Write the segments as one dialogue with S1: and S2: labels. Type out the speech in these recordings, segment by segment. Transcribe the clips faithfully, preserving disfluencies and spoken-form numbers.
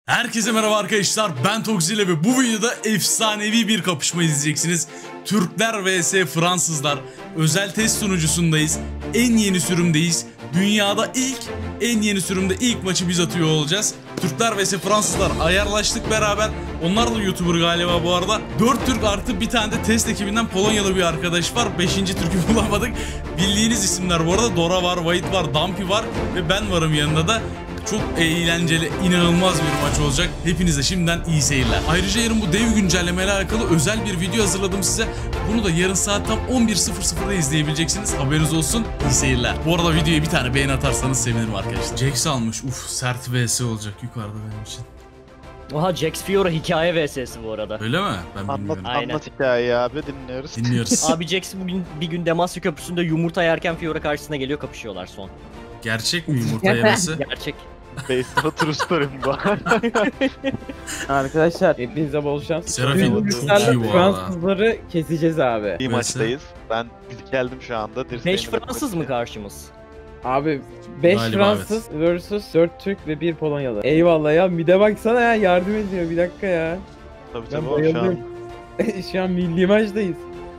S1: Herkese merhaba arkadaşlar, ben Toxile ve bu videoda efsanevi bir kapışma izleyeceksiniz. Türkler vs Fransızlar. Özel test sunucusundayız. En yeni sürümdeyiz. Dünyada ilk, en yeni sürümde ilk maçı biz atıyor olacağız. Türkler vs Fransızlar ayarlaştık beraber. Onlar da YouTuber galiba bu arada. dört Türk artı bir tane de test ekibinden Polonyalı bir arkadaş var. beşinci Türk'ü bulamadık. Bildiğiniz isimler bu arada. Dora var, Vahit var, Dumpy var ve ben varım yanında da. Çok eğlenceli, inanılmaz bir maç olacak. Hepinize şimdiden iyi seyirler. Ayrıca yarın bu dev güncellemeyle alakalı özel bir video hazırladım size. Bunu da yarın saat tam on bir sıfır sıfırda izleyebileceksiniz. Haberiniz olsun. İyi seyirler. Bu arada videoya bir tane beğeni atarsanız sevinirim arkadaşlar. Jax almış. Uf, sert vs olacak yukarıda benim için.
S2: Oha, Jax Fiora hikaye vs'si bu arada.
S1: Öyle mi? Ben
S3: Anlat,
S1: bilmiyorum.
S2: Aynen.
S3: anlat hikayeyi abi, dinliyoruz.
S1: Dinliyoruz.
S2: Abi Jax bugün bir gün Demacia Köprüsü'nde yumurta yerken Fiora karşısına geliyor, kapışıyorlar son.
S1: Gerçek mi yumurta yemesi?
S2: Gerçek.
S3: Based on true story'm bu.
S4: Arkadaşlar hepinize bol şans.
S1: Serafin
S4: Bugün
S1: çok
S4: bizlerle
S1: iyi bu arada.
S4: Fransızları keseceğiz abi.
S3: Bir maçtayız. Ben biz geldim şu anda.
S2: beş
S3: Dirseğimle
S2: Fransız mı karşımız?
S4: Abi beş
S1: Galiba
S4: Fransız versus dört Türk ve bir Polonyalı. Eyvallah ya, mide baksana ya, yardım ediyor, bir dakika ya.
S3: Tabii
S4: Ben
S3: tabii o şu an.
S4: bayılıyorum. Şu an milli maçtayız.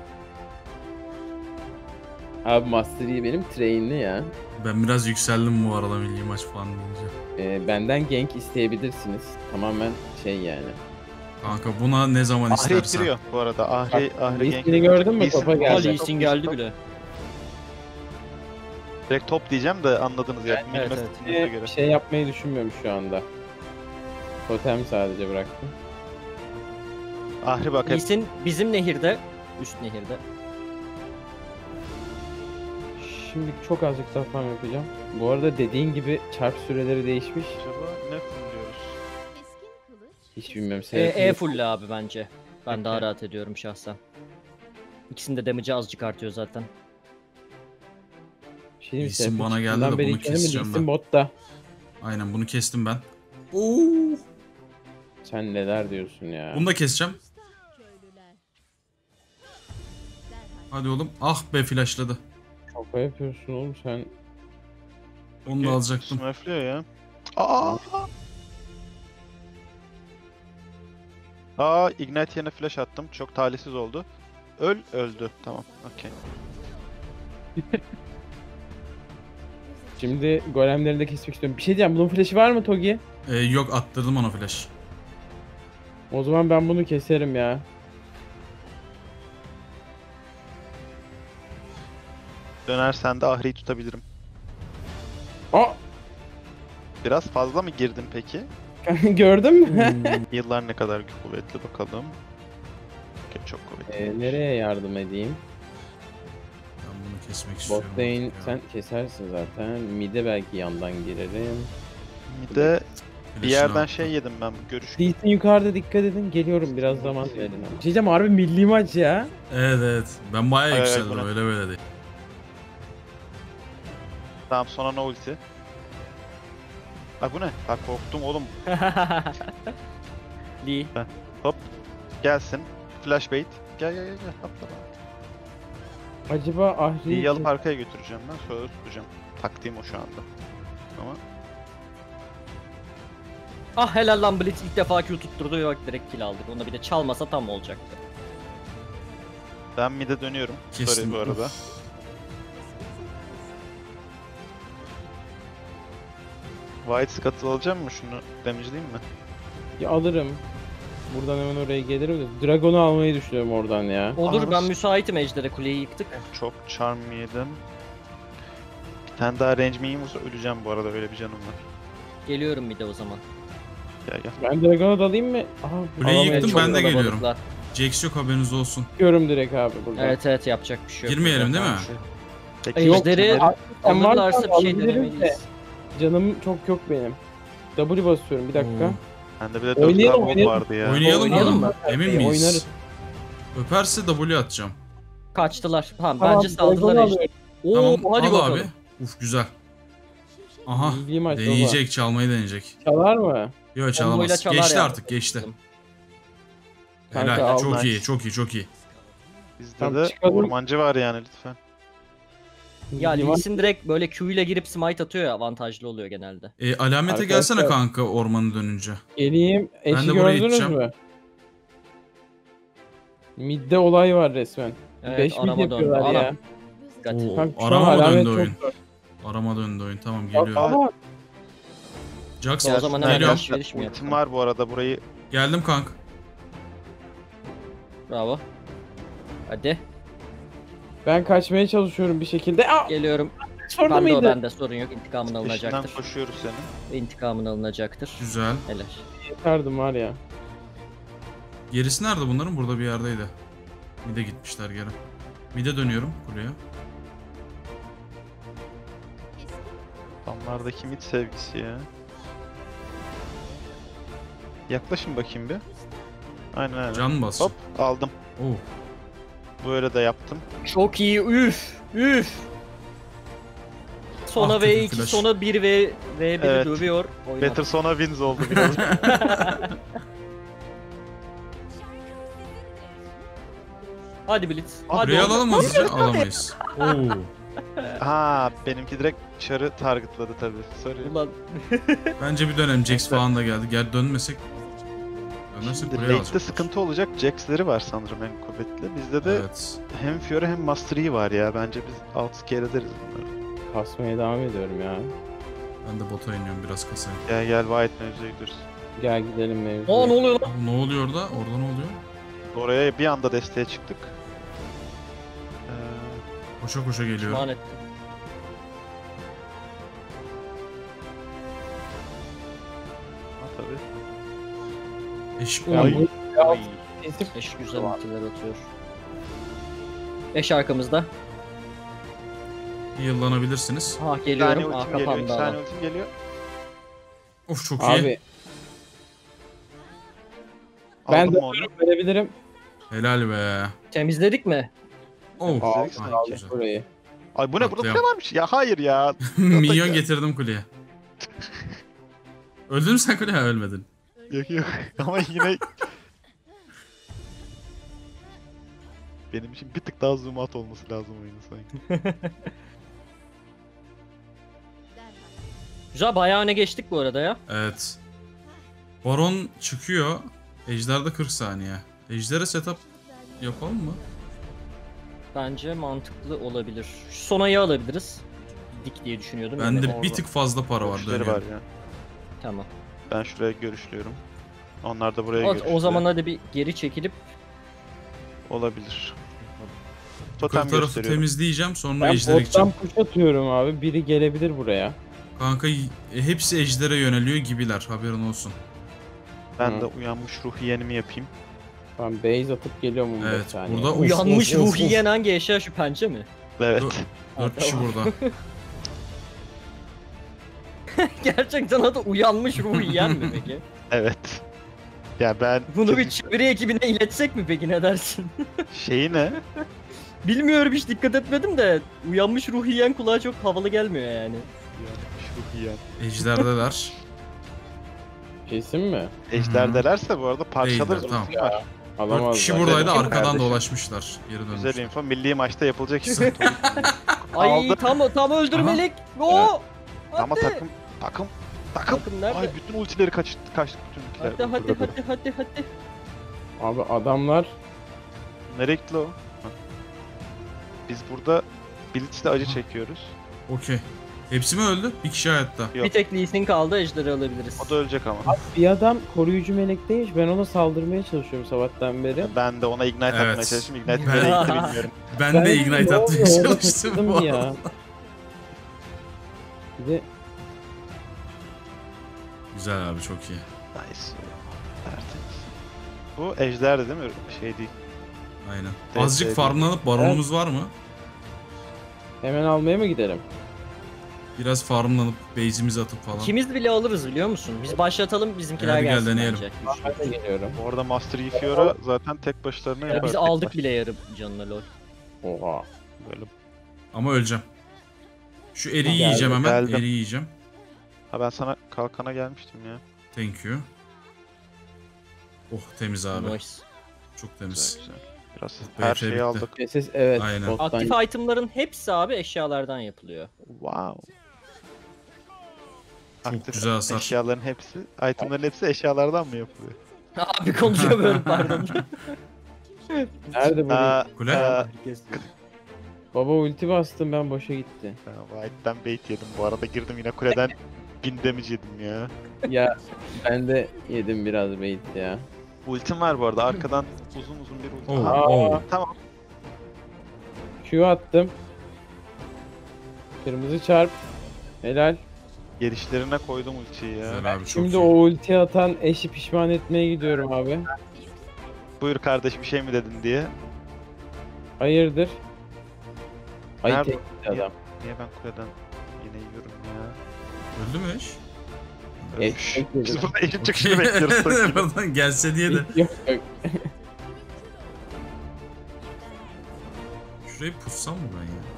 S4: Abi Master Yi benim trainli ya.
S1: Ben biraz yükseldim bu arada milli maç falan deyince.
S4: Ee, benden gank isteyebilirsiniz. Tamamen şey yani.
S1: Kanka buna ne zaman
S3: Ahri
S1: istersen.
S3: ittiriyor bu arada. Ahri, Ahri
S4: Lee
S3: genk.
S4: Sin'i gördün mü?
S3: Lee Sin-
S4: Topa
S2: Aa,
S4: geldi.
S2: Lee Sin geldi bile.
S3: Direkt top diyeceğim de anladınız ya.
S2: Evet,
S3: Evet,
S2: evet.
S3: göre.
S4: Bir şey yapmayı düşünmüyorum şu anda. Totem sadece bıraktım.
S3: Ahri bak
S2: Lee
S3: hep.
S2: Sin bizim nehirde, üst nehirde.
S4: Şimdi çok azıcık daha farm yapacağım. Bu arada dediğin gibi çarp süreleri değişmiş.
S3: Acaba ne diyoruz?
S4: Hiç bilmiyorum.
S2: E,
S4: Serafin-
S2: e full abi bence. Ben daha rahat ediyorum şahsen. İkisinde damage'ı azıcık artıyor zaten.
S4: Bir şey diyeyim mi?
S1: İsim
S4: Serafin
S1: bana geldi
S4: çıktığından
S1: de
S4: beri
S1: bunu
S4: ilk denemedim.
S1: keseceğim
S4: İsim
S1: ben.
S4: botta.
S1: Aynen bunu kestim ben. Oo.
S4: Sen neler diyorsun ya?
S1: Bunu da keseceğim. Hadi oğlum. Ah be flashladı.
S4: Şaka yapıyorsun oğlum sen.
S1: Onu da alacaktım.
S3: Smurflüyor ya. Aa! Aa, Ignite yerine flash attım. Çok talihsiz oldu. Öl, öldü. Tamam, okey.
S4: Şimdi golemleri de kesmek istiyorum. Bir şey diyeceğim. Bunun flash'i var mı Togi?
S1: Ee, yok attırdım ona flash.
S4: O zaman ben bunu keserim ya.
S3: Dönersen de Ahri'yi tutabilirim.
S4: Aa!
S3: Biraz fazla mı girdin peki?
S4: Gördün mü?
S3: Yıllar ne kadar kuvvetli bakalım. Okey, çok kuvvetli.
S4: Ee, nereye yardım edeyim?
S1: Ben bunu kesmek
S4: Bot
S1: istiyorum.
S4: lane
S1: Ya.
S4: sen kesersin zaten. Mid'e belki yandan girerim.
S3: Bir de bir
S1: Flash'ını
S3: yerden
S1: attım.
S3: şey yedim ben, görüş.
S4: Lee'sin yukarıda, dikkat edin. Geliyorum, biraz zaman verin. Bir şey diyeceğim, harbi milli maç ya.
S1: Evet evet. Ben bayağı
S3: Ay, ay,
S1: yükseldim
S3: buna.
S1: öyle böyle değil.
S3: Tamam, sonra no ulti. Ay bu ne? Bak korktum oğlum.
S2: Lee.
S3: Gelsin. Flash bait. Gel gel gel gel. Atla.
S4: Acaba Ahri'yi
S3: İyi alıp arkaya götüreceğim ben. Sonra tutacağım. Taktiğim o şu anda. Ama
S2: Ah helal lan, Blitz ilk defa Q tutturdu ve bak direkt kill aldık. Onu bir de çalmasa tam olacaktı.
S3: ben mid'e dönüyorum.
S1: Kestim.
S3: Sorry bu arada.
S1: Of.
S3: White Scuttle alacağım mı? Şunu damage'layayım mı?
S4: Ya alırım. Buradan hemen oraya gelirim de. Dragon'u almayı düşünüyorum oradan ya.
S2: Olur,
S3: Aa,
S2: ben
S3: nasıl-
S2: müsaitim, ejdere kuleyi yıktık.
S3: Çok charm yedim. Bir tane daha range miyim vursa öleceğim bu arada, öyle bir canım var.
S2: Geliyorum bir de o zaman.
S3: Gel gel.
S4: Ben Dragon'a dalayım mı? Aha,
S1: Kuleyi
S4: alamayacağım.
S1: yıktım, ben de
S2: kalabalıklar.
S1: geliyorum. Jax yok, haberiniz olsun.
S4: Çıkıyorum direkt abi buradan.
S2: Evet evet, yapacak bir şey yok.
S1: Girmeyelim değil mi?
S3: Peki,
S4: Yok,
S2: Ejderi
S4: Sen varsan
S2: alırlarsa bir şey
S4: alabilirim
S2: denemeliyiz.
S4: de. Canım çok yok benim. W basıyorum, bir dakika.
S1: Oo.
S3: Bende bir de dört
S4: Oynayalım,
S3: karbon
S4: oynayalım.
S3: vardı ya.
S1: Oynayalım,
S2: Oynayalım
S1: mı?
S2: mı?
S1: Emin miyiz?
S4: Oynarız.
S1: Öperse W atacağım.
S2: Kaçtılar. Ha,
S4: Tamam,
S2: bence saldılar
S4: Dragon'u
S2: işte.
S4: alıyorum.
S2: Oo,
S1: Tamam
S2: hadi
S1: al
S2: bakalım.
S1: abi. Uf güzel. Aha
S4: Milli maç baba.
S1: deneyecek, çalmayı deneyecek.
S4: Çalar mı?
S1: Yok
S2: Komboyla
S1: çalamaz.
S2: çalar
S1: Geçti
S2: ya.
S1: artık, geçti.
S4: Kanka,
S1: Helal, çok
S3: aldı.
S1: iyi, çok iyi, çok iyi.
S3: Bizde
S4: Tamam,
S3: de
S4: çıkalım.
S3: ormancı var yani, lütfen.
S2: Ya
S4: Liman-
S2: Lee Sin direkt böyle Q ile girip smite atıyor ya, avantajlı oluyor genelde.
S1: E, alamete
S4: Arkadaşlar-
S1: gelsene kanka ormanı dönünce.
S4: Geleyim.
S1: Ben
S4: Eşi
S1: de buraya
S4: gördünüz
S1: gideceğim.
S4: mü? Midde olay var resmen.
S2: Evet,
S4: beş mid
S2: arama döndü.
S4: yapıyorlar
S2: Anam.
S4: ya.
S2: Dikkat.
S1: Oo,
S4: Kanka, şu an
S1: arama mı
S4: alamet
S1: döndü
S4: çok
S1: oyun?
S4: zor.
S1: Arama döndü oyun. Tamam
S4: Bak,
S1: geliyorum.
S4: ama
S1: Jax
S2: Ya o zaman hemen
S1: geliyorum.
S2: alışveriş mi
S3: Ultim
S2: yapalım?
S3: var bu arada, burayı
S1: Geldim kanka.
S2: Bravo. Hadi
S4: ben kaçmaya çalışıyorum bir şekilde. Aa,
S2: geliyorum.
S4: orada
S2: Bende o
S4: mıydı?
S2: bende, sorun yok. İntikamın
S3: peşinden
S2: alınacaktır.
S3: koşuyoruz senin.
S2: İntikamın alınacaktır.
S1: Güzel.
S2: Helal.
S4: Yeterdim var ya.
S1: Gerisi nerede bunların? Burada bir yerdeydi. Mide gitmişler geri. Mide dönüyorum kuleye.
S3: Adamlardaki mid sevgisi ya. Yaklaşın bakayım bir. Aynen aynen.
S1: Can mı basacak?
S3: Hop aldım.
S1: Oo.
S3: Böyle de yaptım.
S2: Çok iyi, üf, üf. Sona
S1: Ah,
S2: V
S1: kötü
S2: iki,
S1: flash.
S2: sona bir ve V bir
S3: Evet.
S2: dövüyor. Oynar.
S3: Better Sona wins oldu biraz.
S2: Hadi Blitz.
S3: Abi,
S2: Hadi
S1: Buraya
S2: oğlum.
S1: alalım mı hızlıca? Alamayız. Oo.
S3: Ha benimki direkt çarı targetladı tabi. Sorry.
S2: Ulan
S1: Bence bir dönem Jax falan da geldi. Gel dönmesek. Dönersek
S3: Şimdi
S1: buraya
S3: late'de
S1: alacak.
S3: sıkıntı olacak. Jax'leri var sanırım en kuvvetli. Bizde de
S1: Evet.
S3: hem Fiora hem Master Yi var ya. Bence biz outscale ederiz bunları.
S4: Kasmaya devam ediyorum ya.
S1: Ben de bota iniyorum biraz kasaya.
S3: Gel gel White mevzuya gidiyoruz.
S4: Gel gidelim mevzuya.
S2: Aa, ne oluyor lan?
S1: Aa, ne oluyor orada? Orada ne oluyor?
S3: Oraya bir anda desteğe çıktık. Ee,
S1: Koşa koşa geliyorum.
S2: Pişman ettim.
S3: ha tabii.
S1: Eş
S4: Ya
S1: Oy.
S4: bu-
S3: Ay.
S4: Kesip
S2: Eş güzel ultiler atıyor. Eş arkamızda.
S1: Yıllanabilirsiniz.
S2: Ha
S3: Bir saniye
S2: geliyorum. Ha
S3: ultim geliyor. iki
S2: kapandı
S3: saniye
S2: adam.
S3: ultim geliyor.
S1: Of çok iyi.
S4: Abi ben
S3: Aldım
S4: de
S3: mı onu?
S4: verebilirim.
S1: Helal be.
S2: Temizledik mi?
S1: Oh.
S4: Aa,
S3: Güzel,
S1: Ay,
S4: aldık
S1: güzel.
S4: burayı.
S3: Ay bu ne? Burada
S1: Atlayalım.
S3: kule varmış. Ya hayır ya.
S1: Minyon getirdim kuleye. Öldün mü sen kuleye? Ha, ölmedin.
S3: Yok yok. Ama yine... Benim için bir tık daha zoom out olması lazım oyunun sanki.
S2: Güzel, bayağı öne geçtik bu arada ya.
S1: Evet. Baron çıkıyor. Ejder'de kırk saniye. Ejder'e setup yapalım mı?
S2: Bence mantıklı olabilir. Şu Sona'yı alabiliriz. Dik diye düşünüyordum.
S1: Bende
S2: Yani
S1: bir
S2: orada-
S1: tık fazla para var.
S3: Görüşleri var
S1: Dönüyorum.
S3: ya.
S2: Tamam.
S3: Ben şuraya görüşlüyorum. Onlar da buraya
S2: O,
S3: görüşüyor.
S2: o zaman hadi bir geri çekilip
S3: Olabilir.
S1: Yukarı
S3: Totem
S1: tarafı
S3: gösteriyorum.
S1: temizleyeceğim sonra
S4: Ben
S1: Ejder'e gideceğim.
S4: bottan push atıyorum abi. Biri gelebilir buraya.
S1: Kanka e, hepsi Ejder'e yöneliyor gibiler, haberin olsun.
S3: Ben
S4: Hı.
S3: de uyanmış ruh yeğenimi yapayım.
S4: Ben base atıp geliyorum on beş
S1: Evet,
S4: saniye.
S1: burada- Of,
S2: uyanmış
S1: of, of,
S2: ruh
S1: of.
S2: yiyen hangi eşya, şu pençe mi?
S3: Evet.
S1: Dört, dört kişi
S2: tamam.
S1: burada.
S2: Gerçekten adı uyanmış ruh yiyen mi peki?
S3: Evet. Ya ben...
S2: Bunu bir çeviri ekibine iletsek mi peki, ne dersin?
S3: Şeyi ne?
S2: Bilmiyorum, hiç dikkat etmedim de uyanmış ruh yiyen kulağa çok havalı gelmiyor yani.
S3: Uyanmış ruh yiyen.
S1: Ejder'deler.
S4: Kesin mi?
S3: Ejderdelerse bu arada parçalarız.
S1: Değiller,
S3: ultim var.
S4: Alamaz.
S1: Dört kişi
S4: zaten.
S1: buradaydı,
S3: Bakayım
S1: arkadan
S3: kardeşim.
S1: dolaşmışlar. Geri
S3: Güzel
S1: dönmüşler.
S3: info. Milli maçta yapılacak iş.
S2: Ay
S3: Aldı.
S2: tam tam öldürmelik. Oo!
S3: Ama
S2: Hadi.
S3: takım... Takım... Takım...
S2: Takım nerede?
S3: Ay bütün ultileri kaçtı, kaçtı bütün ultiler.
S2: Hadi hadi hadi hadi hadi.
S4: Abi adamlar
S3: Nereye gitti o? Ha. Biz burada Blitz'le acı çekiyoruz.
S1: Okey. Hepsi mi öldü? Bir kişi hayatta.
S3: Yok.
S2: Bir tek Lee Sin kaldı, ejderi alabiliriz.
S3: O da ölecek ama.
S4: bir adam koruyucu melekteymiş. Ben ona saldırmaya çalışıyorum sabahtan beri.
S3: Ben de ona ignite
S1: Evet.
S3: atmaya çalıştım. Ignite
S1: Ben-
S3: nereye gitti bilmiyorum.
S1: Ben,
S4: Ben
S1: de
S4: de
S1: ignite
S4: ne
S1: atmaya
S4: oluyor? Orada
S1: çalıştım
S4: takıldım
S1: bu arada.
S4: ya. Bir de
S1: Güzel abi, çok iyi.
S3: Nice. Tertemiz. Bu ejderdi değil mi? Şey değil.
S1: Aynen.
S3: Evet,
S1: Azıcık
S3: evet.
S1: farmlanıp baronumuz var mı?
S4: hemen almaya mı gidelim?
S1: Biraz farmlanıp base'imizi atıp falan.
S2: İkimiz bile alırız biliyor musun? Biz başlatalım, bizimkiler
S1: Hadi gel,
S2: gelsin
S1: deneyelim.
S2: bence.
S4: Ben de geliyorum.
S3: Bu arada Master Yi Fiora zaten tek başlarına
S2: Ya
S3: yapar.
S2: biz
S3: tek
S2: aldık
S3: baş-
S2: bile yarım canına lol.
S4: Oha.
S3: Böyle.
S1: Ama öleceğim. Şu eri
S4: Geldim,
S1: yiyeceğim hemen.
S3: geldim.
S1: Eri yiyeceğim.
S3: Ha ben sana kalkana gelmiştim ya.
S1: Thank you. Oh temiz abi.
S2: Nice.
S1: Çok temiz.
S3: Güzel güzel. Biraz
S1: Bu
S3: her
S1: epey
S3: şeyi
S1: bitti.
S3: aldık.
S4: S S evet.
S1: Aynen.
S4: bottan-
S2: Aktif itemların hepsi abi eşyalardan yapılıyor.
S3: Wow.
S1: Çok
S3: Aktif
S1: güzel hasar.
S3: eşyaların hepsi, itemların hepsi eşyalardan mı yapılıyor?
S2: Abi konuşamıyorum pardon.
S4: Nerede bu?
S3: Aa,
S1: Kule?
S3: aa,
S4: Baba ulti bastım ben boşa gitti.
S3: aa, White'den bait yedim. Bu arada girdim yine kuleden bin damage yedim ya.
S4: Ya ben de yedim biraz bait ya.
S3: Ultim var bu arada. Arkadan uzun uzun bir ulti.
S1: Oh,
S3: Aha,
S1: oh.
S3: tamam.
S4: Q attım. Kırmızı çarp. Helal.
S3: Gelişlerine koydum ultiyi ya.
S1: Güzel abi çok
S4: Şimdi
S1: iyi.
S4: o ulti atan eşi pişman etmeye gidiyorum abi.
S3: Buyur kardeş bir şey mi dedin diye.
S4: Hayırdır? Ay
S3: Nerede?
S4: tek adam.
S3: Niye ben kuleden yine yiyorum ya?
S1: Öldü mü eş?
S3: Ölmüş.
S4: tek
S3: Biz
S4: yedim.
S3: burada eşin çıkışını bekliyoruz. sanki.
S1: Buradan gelse diye de.
S4: Yok yok.
S1: Şurayı pussam mı ben ya?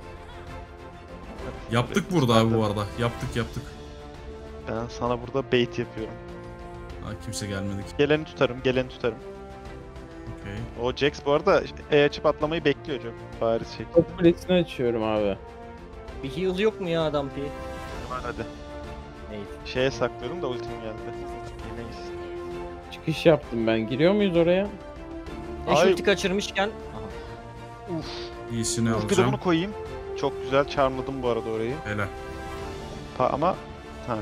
S1: Yaptık burada abi bu arada. Yaptık yaptık.
S3: Ben sana burada bait yapıyorum.
S1: Ha, kimse gelmedi ki.
S3: Geleni tutarım, geleni tutarım.
S1: Okey.
S3: O Jax bu arada E açıp atlamayı bekliyor çok bariz şekilde.
S4: Top kulesini açıyorum abi.
S2: Bir heal yok mu ya adam pi?
S3: Var hadi.
S2: Neyse.
S3: Şeye saklıyorum da ultim geldi. Yemeyiz.
S4: Çıkış yaptım ben. Giriyor muyuz oraya?
S2: Eş
S3: Ay.
S2: ulti kaçırmışken. Aha.
S3: Uf.
S1: İyisini
S3: Uf,
S1: alacağım.
S3: bunu koyayım. Çok güzel charmladım bu arada orayı.
S1: Helal.
S3: Pa ama ha.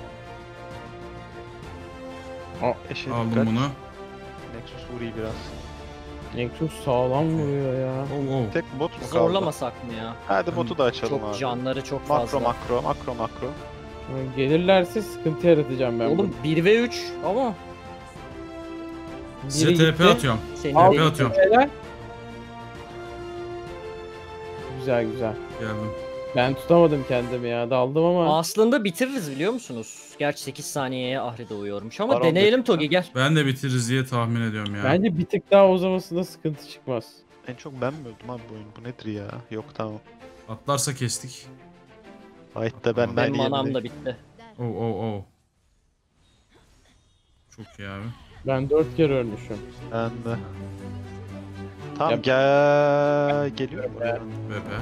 S4: Aa,
S3: Eşe
S1: Aldım
S3: dikkat.
S1: bunu.
S3: Nexus vuruyor biraz.
S4: Nexus sağlam vuruyor ya.
S1: Oh oh.
S3: Tek bot mu kaldı?
S2: Zorlamasak mı ya?
S3: Hadi botu da açalım
S2: Çok
S3: abi.
S2: canları çok
S3: Makro
S2: fazla.
S3: makro makro makro.
S4: Şimdi gelirlerse sıkıntı yaratacağım ben.
S2: Oğlum bir ve üç ama
S4: burada.
S1: Size
S4: Biri
S1: T P
S4: gitti.
S1: atıyorum.
S2: senin
S4: Al.
S1: T P
S2: de-
S1: atıyorum.
S4: Helal. Güzel güzel.
S1: Geldim.
S4: Ben tutamadım kendimi ya. Daldım ama.
S2: Aslında bitiririz biliyor musunuz? Gerçi sekiz saniyeye Ahri doğuyormuş ama
S3: Baron
S2: deneyelim Togi gel.
S1: Ben de bitiririz diye tahmin ediyorum ya.
S4: Bence bir tık daha uzamasında sıkıntı çıkmaz.
S3: En çok ben mi öldüm abi bu oyun? Bu nedir ya? Yok tamam.
S1: Atlarsa kestik.
S3: Fight da benden
S2: Benim
S3: iyi.
S2: manam da bitti.
S1: Oh oh oh. Çok iyi abi.
S4: Ben dört kere ölmüşüm.
S3: Ben de. Tamam
S4: Ya-
S3: gel geliyorum buraya.
S1: B P.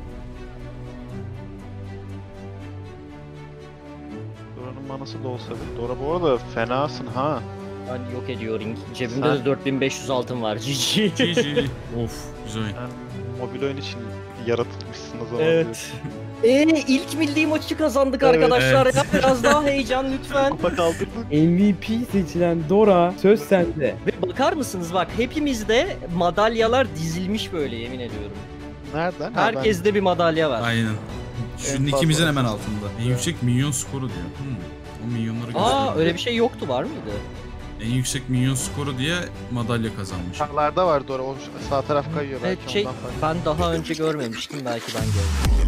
S3: Dora'nın manası da olsa bir. Dora bu arada fenasın ha.
S2: Ben yok ediyor ring. Cebimde
S3: Sen-
S2: de dört bin beş yüz altın var. G G.
S1: G G. Of güzel oyun.
S3: Sen mobil oyun için yaratılmışsın o zaman.
S2: Evet. Eee ilk milli maçı kazandık
S3: Evet,
S2: arkadaşlar.
S1: evet.
S2: Ya biraz daha heyecan lütfen.
S3: Kupa kaldırdık.
S4: M V P seçilen Dora söz sende.
S2: Ve bakar mısınız bak hepimizde madalyalar dizilmiş böyle yemin ediyorum.
S3: Nereden? Ha,
S2: Herkeste bir madalya var.
S1: Aynen. Şunun
S3: fazla
S1: ikimizin
S3: var.
S1: hemen altında. En yüksek minyon skoru diyor. Hmm. O minyonları
S2: Aa
S1: gösteriyor.
S2: öyle bir şey yoktu var mıydı?
S1: En yüksek minyon skoru diye madalya kazanmış.
S3: Ben... Çarlarda var Dora. O sağ taraf kayıyor.
S2: Evet
S3: Belki
S2: şey
S3: ondan fark-
S2: ben daha önce görmemiştim belki ben gördüm.